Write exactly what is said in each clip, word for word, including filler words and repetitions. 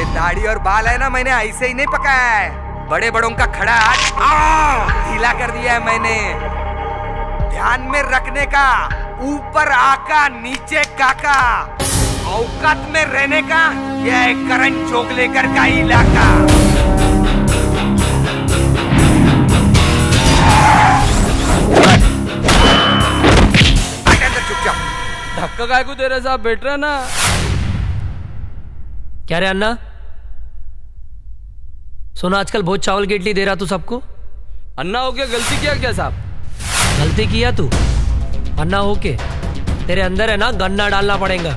ये दाढ़ी और बाल है ना, मैंने ऐसे ही नहीं पकाया है, बड़े बड़ों का खड़ा ढीला कर दिया है मैंने। ध्यान में रखने का, ऊपर आका नीचे काका, औकात में रहने का, यह है करण जोगलेकर का इलाका। चुपचाप। धक्का काय को दे रहे साहब, बैठ रहा ना। क्या रे अन्ना, सुना आजकल बहुत चावल की इडली दे रहा तू सबको। अन्ना हो गया, गलती किया क्या साहब? गलती किया तू अन्ना हो के? तेरे अंदर है ना गन्ना डालना पड़ेगा।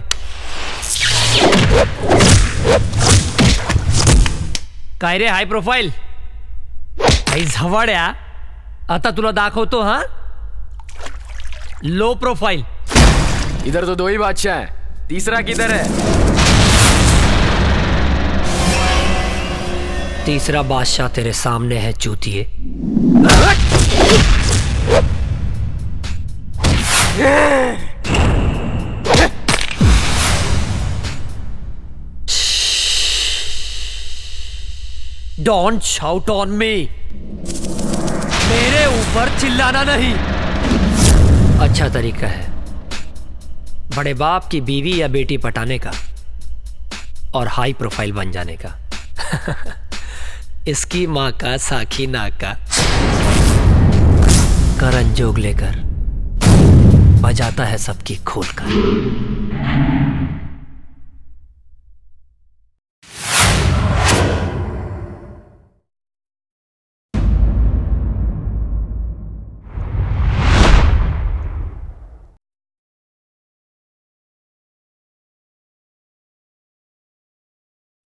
काय रे हाय प्रोफाइल, आई झवाड्या, आता तुला दाखवतो हा लो प्रोफाइल। इधर तो दो ही बादशाह हैं, तीसरा किधर है? तीसरा बादशाह तेरे सामने है चूतिए। डोंट शाउट ऑन मी, मेरे ऊपर चिल्लाना नहीं। अच्छा तरीका है बड़े बाप की बीवी या बेटी पटाने का और हाई प्रोफाइल बन जाने का। इसकी मां का साखी नाका करण जोगलेकर बजाता है सबकी खोल कर।